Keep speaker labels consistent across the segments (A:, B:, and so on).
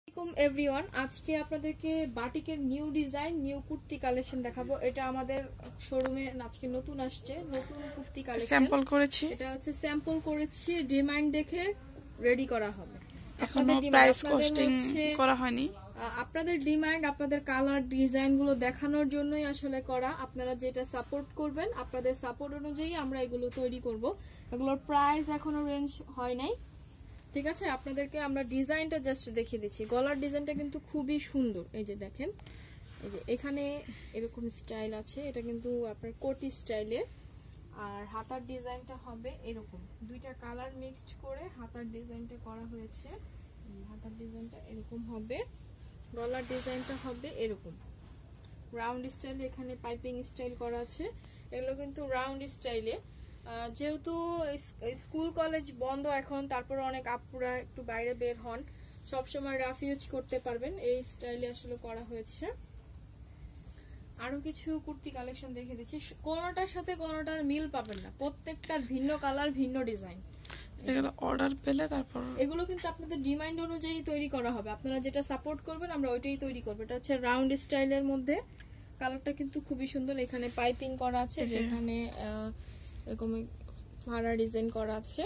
A: আসসালামু আলাইকুম এভরিওয়ান, আজকে আপনাদেরকে বাটিকের new design new kurti collection দেখাবো। এটা আমাদের শোরুমে আজকে নতুন আসছে, নতুন কুর্তি কালেকশন
B: স্যাম্পল করেছি।
A: এটা হচ্ছে স্যাম্পল করেছি, ডিমান্ড দেখে রেডি করা হবে।
B: এখনো প্রাইস কস্টিং করা হয়নি।
A: আপনাদের ডিমান্ড, আপনাদের কালার ডিজাইন গুলো দেখানোর জন্যই আসলে করা। আপনারা যেটা সাপোর্ট করবেন, আপনাদের সাপোর্ট অনুযায়ী আমরা এগুলো তৈরি করব। এগুলোর প্রাইস এখনো রেঞ্জ হয় নাই, ঠিক আছে? আপনাদেরকে আমরা ডিজাইনটা জাস্ট দেখিয়ে দিচ্ছি। গলার ডিজাইনটা কিন্তু খুবই সুন্দর। এই যে দেখেন, এই যে এখানে এরকম স্টাইল আছে, এটা কিন্তু আপনার কোটি স্টাইলের। আর হাতার ডিজাইনটা হবে এরকম, দুইটা কালার মিক্সড করে হাতার ডিজাইনটা করা হয়েছে। হাতার ডিজাইনটা এরকম হবে, গলার ডিজাইনটা হবে এরকম রাউন্ড স্টাইলে। এখানে পাইপিং স্টাইল করা আছে, এগুলো কিন্তু রাউন্ড স্টাইলে। যেহেতু স্কুল কলেজ বন্ধ এখন, তারপর অনেক আপুরা একটু বাইরে বের হন, সবসময় রাফ ইউজ করতে পারবেন, এই স্টাইলে আসলে করা হয়েছে। আরো কিছু কুর্তি কালেকশন দেখে দিচ্ছি, কোনোটার সাথে কোনোটার মিল পাবেন না, প্রত্যেকটার ভিন্ন কালার ভিন্ন ডিজাইন।
B: এগুলো অর্ডার পেলে তারপর
A: এগুলো কিন্তু আপনাদের ডিমান্ড অনুযায়ী তৈরি করা হবে। আপনারা যেটা সাপোর্ট করবেন আমরা ওইটাই তৈরি করবো। এটা হচ্ছে রাউন্ড স্টাইলের মধ্যে, কালারটা কিন্তু খুবই সুন্দর। এখানে পাইপিং করা আছে, যেখানে এরকম ভাড়া ডিজাইন করা আছে।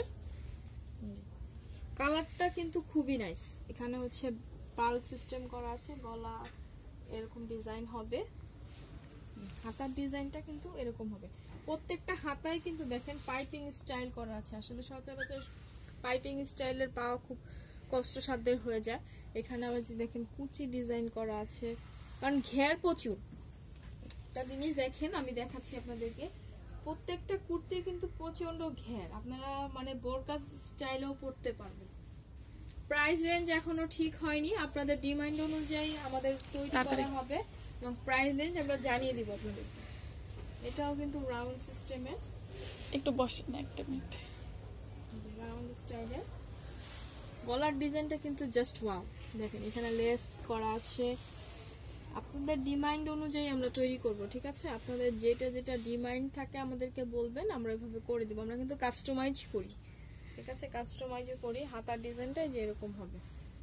A: কালারটা কিন্তু খুবই নাইস। এখানে হচ্ছে পাল সিস্টেম করা আছে, গলা এরকম ডিজাইন হবে। হাতার ডিজাইনটা কিন্তু এরকম হবে, প্রত্যেকটা হাতায় কিন্তু দেখেন পাইপিং স্টাইল করা আছে। আসলে সচরাচর পাইপিং স্টাইলের পাওয়া খুব কষ্টসাধ্যের হয়ে যায়। এখানে আবার যে দেখেন কুচি ডিজাইন করা আছে, কারণ ঘের প্রচুর। একটা জিনিস দেখেন, আমি দেখাচ্ছি আপনাদেরকে, প্রত্যেকটা কুর্তি কিন্তু প্রচন্ড ঘের, আপনারা মানে বোরকা স্টাইলেও পরতে পারবেন। প্রাইস রেঞ্জ এখনো ঠিক হয়নি, আপনাদের ডিমান্ড অনুযায়ী আমাদের তৈরি করা হবে এবং প্রাইস রেঞ্জ আমরা জানিয়ে দিব আপনাদেরকে। এটাও কিন্তু রাউন্ড সিস্টেমের,
B: একটু বসে না একটা মিনিট।
A: রাউন্ড স্টাইলের গলার ডিজাইনটা কিন্তু জাস্ট ওয়াও। দেখেন এখানে লেস করা আছে, আপনাদের ডিমান্ড অনুযায়ী আমরা তৈরি করব, ঠিক আছে? আপনাদের যেটা যেটা ডিমান্ড থাকে আমাদেরকে বলবেন, আমরা এভাবে করে দিব। আমরা কিন্তু কাস্টমাইজ করি, ঠিক আছে? কাস্টমাইজও করি। হাতার ডিজাইনটা যে এরকম হবে।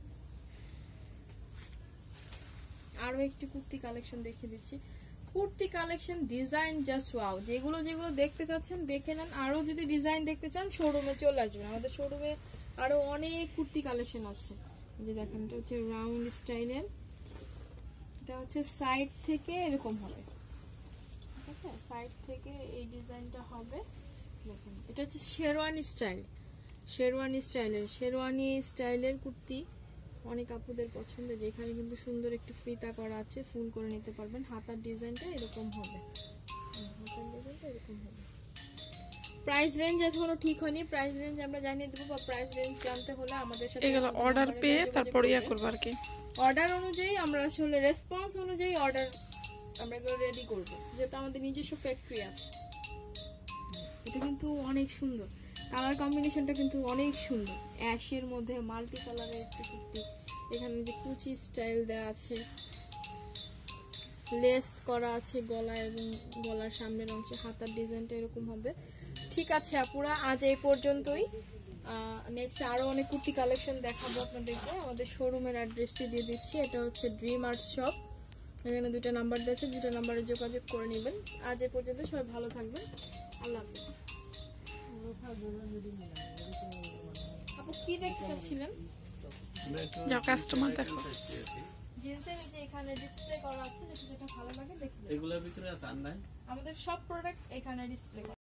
A: আরো একটি কুর্তি কালেকশন দেখিয়ে দিচ্ছি। Kurti collection design just wow. যেগুলো যেগুলো দেখতে চাচ্ছেন দেখে নেন। আরো যদি ডিজাইন দেখতে চান শোরুমে চলে আসবেন, আমাদের শোরুমে আরো অনেক কুর্তি কালেকশন আছে। যে দেখেন, এটা হচ্ছে রাউন্ড স্টাইলের, এটা হচ্ছে সাইড থেকে এরকম হবে, ঠিক আছে? সাইড থেকে এই ডিজাইনটা হবে। দেখেন এটা হচ্ছে শেরওয়ানি স্টাইল, শেরওয়ানি স্টাইলের কুর্তি অনেক আপুদের পছন্দ। যেখানে কিন্তু সুন্দর একটু ফিতা করা আছে, ফুল করে নিতে পারবেন। হাতার ডিজাইনটা এরকম হবে, হাতার ডিজাইনটা এরকম হবে। প্রাইস রেঞ্জ এখনো ঠিক হয়নি, প্রাইস রেঞ্জ আমরা জানিয়ে দেবো। বা প্রাইস রেঞ্জ জানতে হলে আমাদের সাথে
B: এগুলো অর্ডার পেয়ে তারপর ইয়া করব আর কি।
A: অর্ডার অনুযায়ী আমরা আসলে রেসপন্স অনুযায়ী অর্ডার আমরা এগুলো রেডি করব, যেহেতু আমাদের নিজস্ব ফ্যাক্টরি আছে। এটা কিন্তু অনেক সুন্দর, কালার কম্বিনেশনটা কিন্তু অনেক সুন্দর। অ্যাশের মধ্যে মাল্টি কালারের একটি কুর্তি, এখানে যে কুচি স্টাইল দেওয়া আছে, লেস করা আছে গলা এবং গলার সামনের অংশে। হাতার ডিজাইনটা এরকম হবে। ঠিক আছে আপুরা, আজ এই পর্যন্তই। নেক্সট আরো অনেক কুর্তি কালেকশন দেখাবো আপনাদেরকে। আমাদের শোরুমের অ্যাড্রেসটি দিয়ে দিচ্ছি, এটা হচ্ছে ড্রিম আর্ট শপ। এখানে দুটো নাম্বার দিয়েছে, দুটো নাম্বারে যোগাযোগ করে নেবেন। আজ এই পর্যন্ত, সবাই ভালো থাকবেন, আল্লাহ হাফেজ। আপু কি দেখতে চাচ্ছিলেন?
B: যাও কাস্টমার দেখো।
A: জিন্সের যে এখানে ডিসপ্লে করা আছে, যেটা যেটা ভালো লাগে দেখুন।
C: এগুলোর ভিতরে আছে অনলাইন
A: আমাদের সব প্রোডাক্ট এখানে ডিসপ্লে